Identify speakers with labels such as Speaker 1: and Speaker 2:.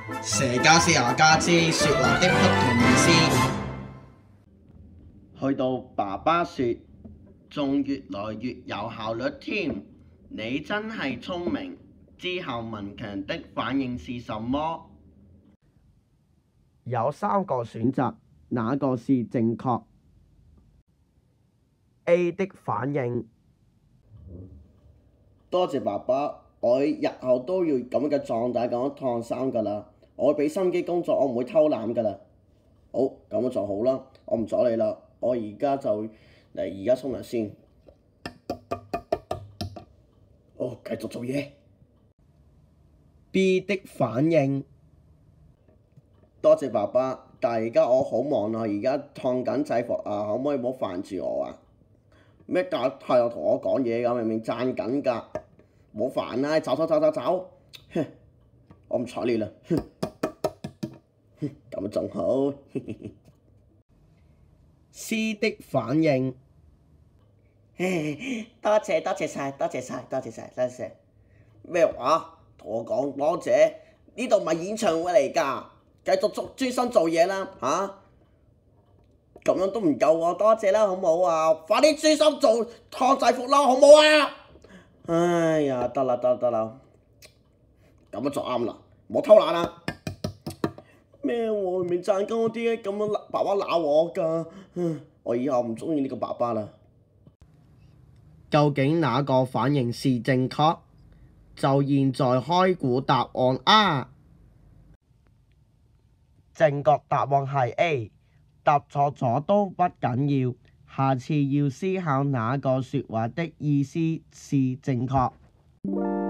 Speaker 1: 社交是我家知說話的不同意思。
Speaker 2: 去到爸爸說，仲越來越有效率添。你真係聰明。之後文強的反應是什麼？有3個選擇，哪個是正確 ？A 的反應：多謝爸爸，我日後都要咁嘅壯大咁樣燙衫㗎啦。我會俾心機工作，我唔會偷懶㗎啦。好，咁就好啦，我唔阻你啦。我而家就嚟沖涼先。繼續做嘢。B 的反應：多謝爸爸，但係而家我好忙啊，而家燙緊制服啊，可唔可以唔好煩住我啊？咩隔太又同我講嘢㗎？明明讚緊㗎，唔好煩啦，走！哼，我唔睬你啦，哼，咁仲好。C 的反應：多謝晒。咩話？同我講多謝？呢度唔係演唱會嚟㗎，繼續專心做嘢啦嚇。咁樣都唔夠喎，多謝啦，好唔好啊？快啲專心做燙制服啦，好唔好啊？哎呀，得啦，咁樣就啱啦，唔好偷懶啦。咩喎？明讚緊我啲，咁樣爸爸鬧我㗎。我以後唔中意呢個爸爸啦。究竟哪個反應是正確？就現在開估答案啊！正確答案係 A， 答錯咗都不緊要，下次要思考哪個説話的意思是正確。